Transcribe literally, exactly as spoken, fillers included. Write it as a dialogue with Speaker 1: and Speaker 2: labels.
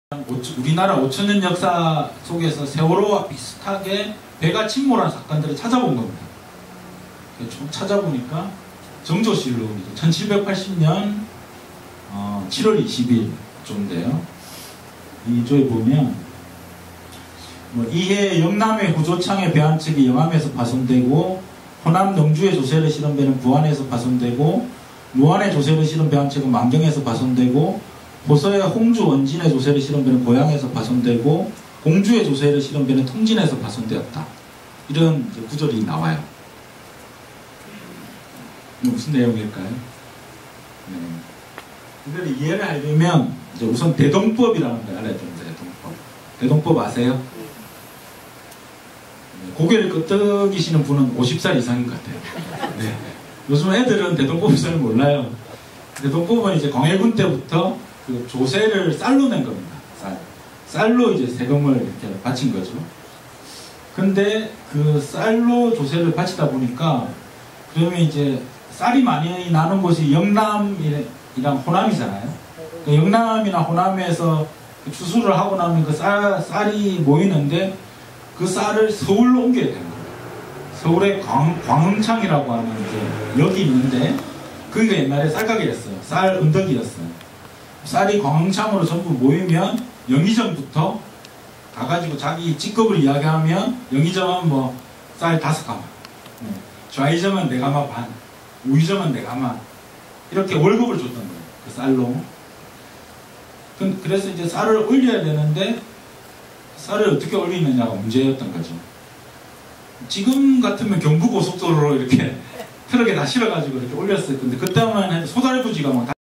Speaker 1: 우리나라 오천 년 역사 속에서 세월호와 비슷하게 배가 침몰한 사건들을 찾아본 겁니다. 좀 찾아보니까 정조실록이죠. 천칠백팔십 년 어, 칠월 이십일조인데요. 이조에 보면 뭐 이해 영남의 후조창의 배 한 척이 영암에서 파손되고 호남 영주의 조세를 실은 배는 부안에서 파손되고 무안의 조세를 실은 배 한 척은 만경에서 파손되고 보서의 홍주 원진의 조세를 실은 배는 고양에서 파손되고 공주의 조세를 실은 배는 통진에서 파손되었다. 이런 이제 구절이 나와요. 무슨 내용일까요? 네. 이걸 이해를 하려면 이제 우선 대동법이라는 걸 알아야 됩니다. 대동법. 대동법 아세요? 네. 고개를 끄덕이시는 분은 오십 살 이상인 것 같아요. 네. 요즘 애들은 대동법을 잘 몰라요. 대동법은 이제 광해군 때부터 그 조세를 쌀로 낸 겁니다. 쌀. 쌀로 이제 세금을 이렇게 바친 거죠. 근데 그 쌀로 조세를 바치다 보니까 그러면 이제 쌀이 많이 나는 곳이 영남이랑 호남이잖아요. 그 영남이나 호남에서 추수를 하고 나면 그 쌀, 쌀이 모이는데 그 쌀을 서울로 옮겨야 되는 거예요. 서울에 광, 광흥창이라고 하는 이제 역이 있는데 거기가 옛날에 쌀가게였어요. 쌀 언덕이었어요. 쌀이 광흥창으로 전부 모이면 영의정부터 가가지고 자기 직급을 이야기하면 영의정은 뭐 쌀 다섯 가마, 네. 좌의정은 네 가마 반, 우의정은 네 가마 이렇게 월급을 줬던 거예요. 그 쌀로. 그래서 이제 쌀을 올려야 되는데 쌀을 어떻게 올리느냐가 문제였던 거죠. 지금 같으면 경부고속도로로 이렇게 트럭에 다 실어가지고 이렇게 올렸을 건데 그때만 해도 소달구지가 막